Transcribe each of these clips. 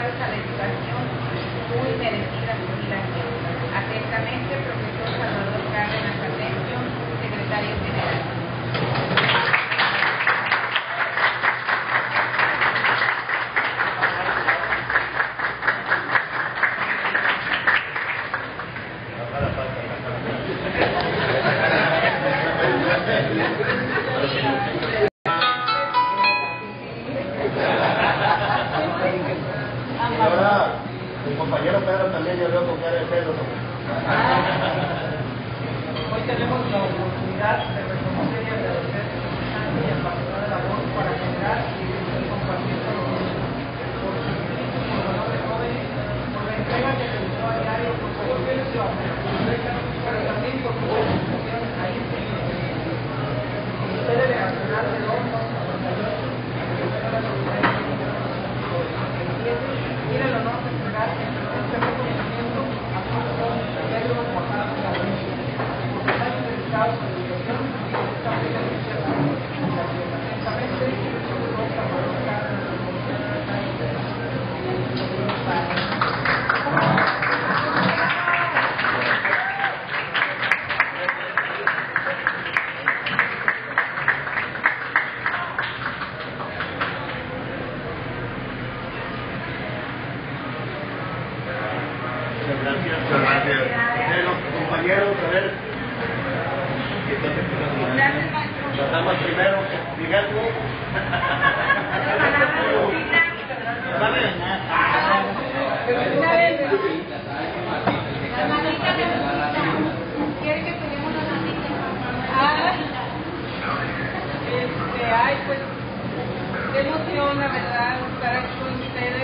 dedicados a la educación muy merecida jubilación. Atentamente, profesor Salvador Cárdenas Asensio, secretario general. Mi compañero Pedro también yo veo con cara de Pedro. Hoy tenemos la oportunidad de reconocer y agradecer y apasionada labor para generar y compartir conocimiento por su espíritu formador de jóvenes, por la entrega que realizó a diario por su organización, pero también por su dedicación a este Ministerio de Nacional de los 98 tiene el honor de entregar este reconocimiento a todos Pedro Guajardo Gabriel, por los años dedicados a la educación y el estado de la educación. Atentamente, el profesor Salvador Cárdenas Gracias. Compañeros, a ver. Las damas primero. Miguel. Ay, pues, qué emoción, la verdad, estar aquí con ustedes.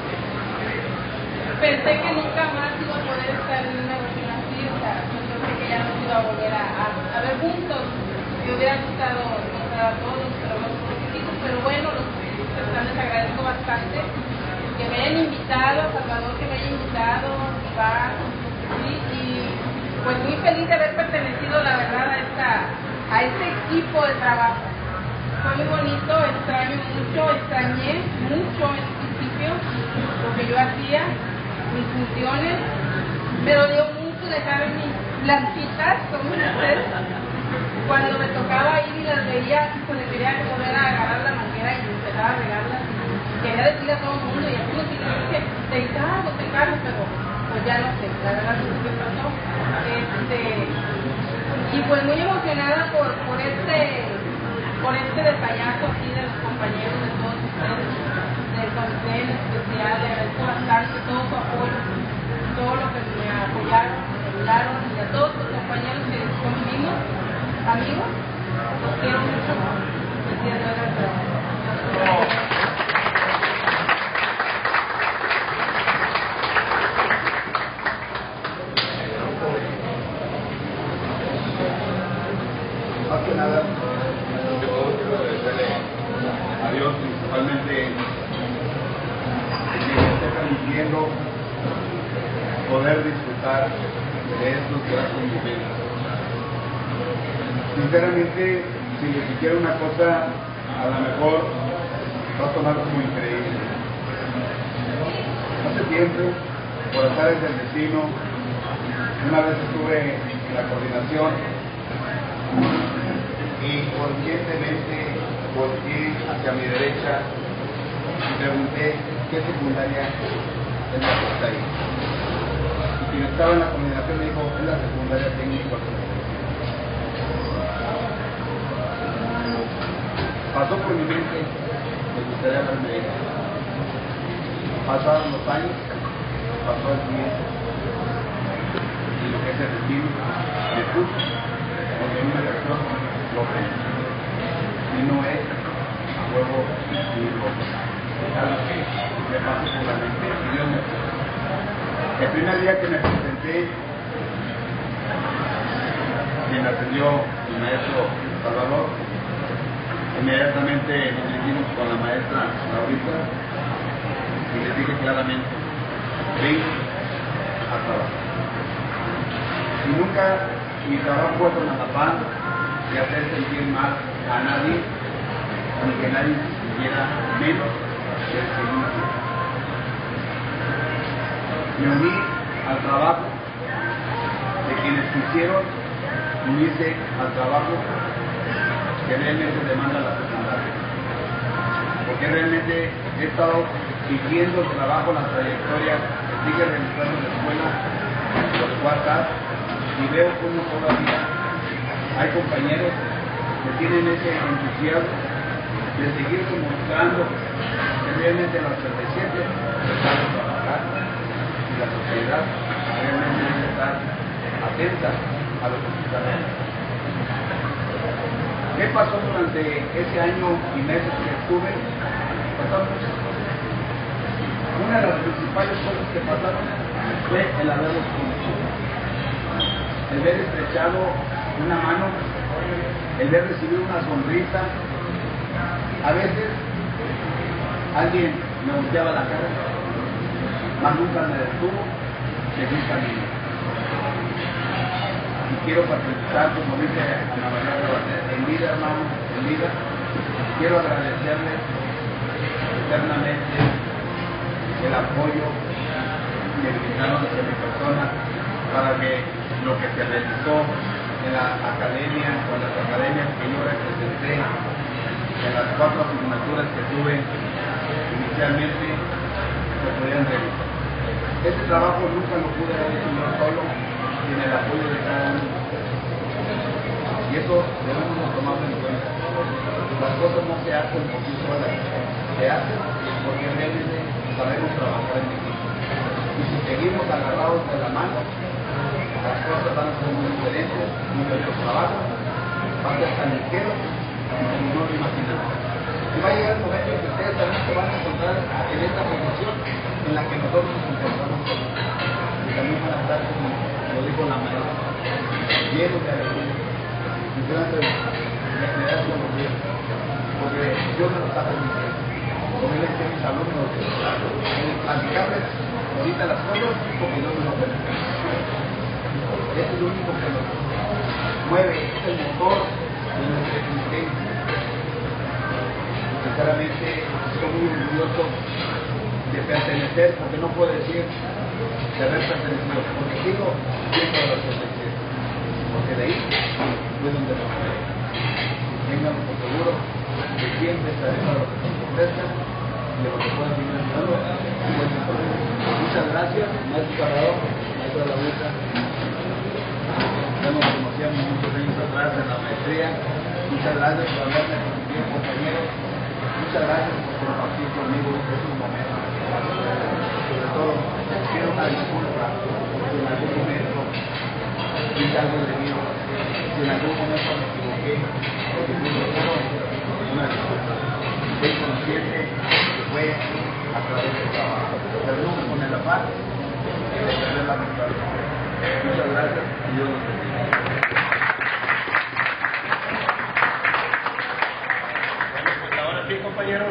Pensé que nunca más iba a poder estar en una reunión así, o sea, pensé que ya no se iba a volver a ver juntos. Me hubiera gustado encontrar a todos, pero no fue poquititos, pero bueno, les agradezco bastante que me hayan invitado, a Salvador que me haya invitado, Iván, ¿sí? Y pues muy feliz de haber pertenecido, la verdad, a este equipo de trabajo. Fue muy bonito, extrañé mucho en el principio lo que yo hacía, mis funciones. Me dolió mucho dejar mis plantitas, como ustedes. Cuando me tocaba ir y las veía, pues quería volver a agarrar la manguera y empezar a regarlas. Quería decirle a todo el mundo, y algunos que te encargo, pero pues ya no sé, la verdad no sé qué pasó. Y pues muy emocionada por este detallazo aquí de los compañeros, de todos ustedes, del comité en especial. Le agradezco bastante todo su apoyo, todo lo que me apoyaron, me ayudaron, y a todos los compañeros que son vivos, amigos, los quiero mucho. Más que nada, yo quiero agradecerle a Dios principalmente que me esté permitiendo poder disfrutar de estos grandes momentos. Sinceramente, si les dijera una cosa, a lo mejor va a tomar como increíble. Hace tiempo, por azares del destino, una vez estuve en la coordinación y conscientemente volteé hacia mi derecha y pregunté qué secundaria es la que está ahí. Y quien estaba en la coordinación me dijo, es la secundaria técnica. Pasó por mi mente, me gustaría haberme ido. Pasaron los años, pasó el tiempo, y lo que es el destino me puso donde una persona lo pensó. Y no es a huevo decirlo. Es algo que me pasó por la mente. Y Dios me puso. El primer día que me presenté, quien atendió mi maestro Salvador, inmediatamente nos dirigimos con la maestra Laurita y les dije claramente, ven a trabajar. Y nunca mi trabajo fue con la afán de hacer sentir mal a nadie, ni que nadie se sintiera menos que el que uno. Me uní al trabajo de quienes quisieron unirse al trabajo que realmente demanda la sociedad. Porque realmente he estado siguiendo el trabajo, la trayectoria que sigue realizando la escuela por WhatsApp y veo cómo todavía hay compañeros que tienen ese entusiasmo de seguir demostrando que realmente las 37 están a trabajar y la sociedad realmente debe estar atenta a lo que se está realizando. ¿Qué pasó durante ese año y meses que estuve? Pasaron muchas cosas. Una de las principales cosas que pasaron fue el haberlos conocido, el ver estrechado una mano, el ver recibir una sonrisa. A veces alguien me volteaba la cara, mas nunca me detuvo, seguí camino. Y quiero participar, como dice Ana María Rabanet, en vida, hermano, en vida. Quiero agradecerles eternamente el apoyo que brindaron hacia mi persona para que lo que se realizó en la academia, con las academias que yo representé, en las 4 asignaturas que tuve inicialmente, se podían realizar. Este trabajo nunca lo pude haber hecho yo solo, sin el apoyo de cada uno. Y eso debemos tomarlo en cuenta. Las cosas no se hacen por sí solas, se hacen porque realmente sabemos trabajar en equipo. Y si seguimos agarrados de la mano, las cosas van a ser muy diferentes y nuestro trabajo va a ser tan ligero como no lo imaginamos. Y va a llegar el momento en que ustedes también se van a encontrar en esta posición en la que nosotros nos encontramos. Y también van a estar, como lo dijo la maestra, llenos de alegría. Sinceramente, me da su alegría, porque Dios me lo está permitiendo. Como él dice a mis alumnos, platicarles ahorita las cosas porque Dios me lo permite. Es el único que nos mueve, es el motor de nuestra existencia. Sinceramente, estoy muy orgulloso de pertenecer, porque no puedo decir de haber pertenecido, porque sigo siendo de la 37, porque de ahí fue donde nos fue. Ténganlo por seguro que siempre estaremos a lo que nos ofrezcan y a lo que puedan seguir ayudando. Muchas gracias, maestro Carrador, maestro de la Vuelta. Ya nos conocíamos muchos años atrás en la maestría. Muchas gracias por haberme conocido, compañeros. Muchas gracias por compartir conmigo estos momentos. Sobre todo, quiero una disculpa porque en algún momento hice algo de mí. Si en algún momento me equivoqué, porque fui todo, una disculpa. Soy consciente que fue a través del trabajo. Pero nunca con el afán de perder la mentalidad. Muchas gracias y Dios los bendiga. Bueno, pues ahora sí, compañeros.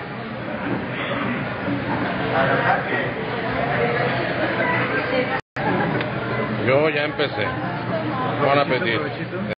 La verdad que Yo ya empecé. Buen apetito.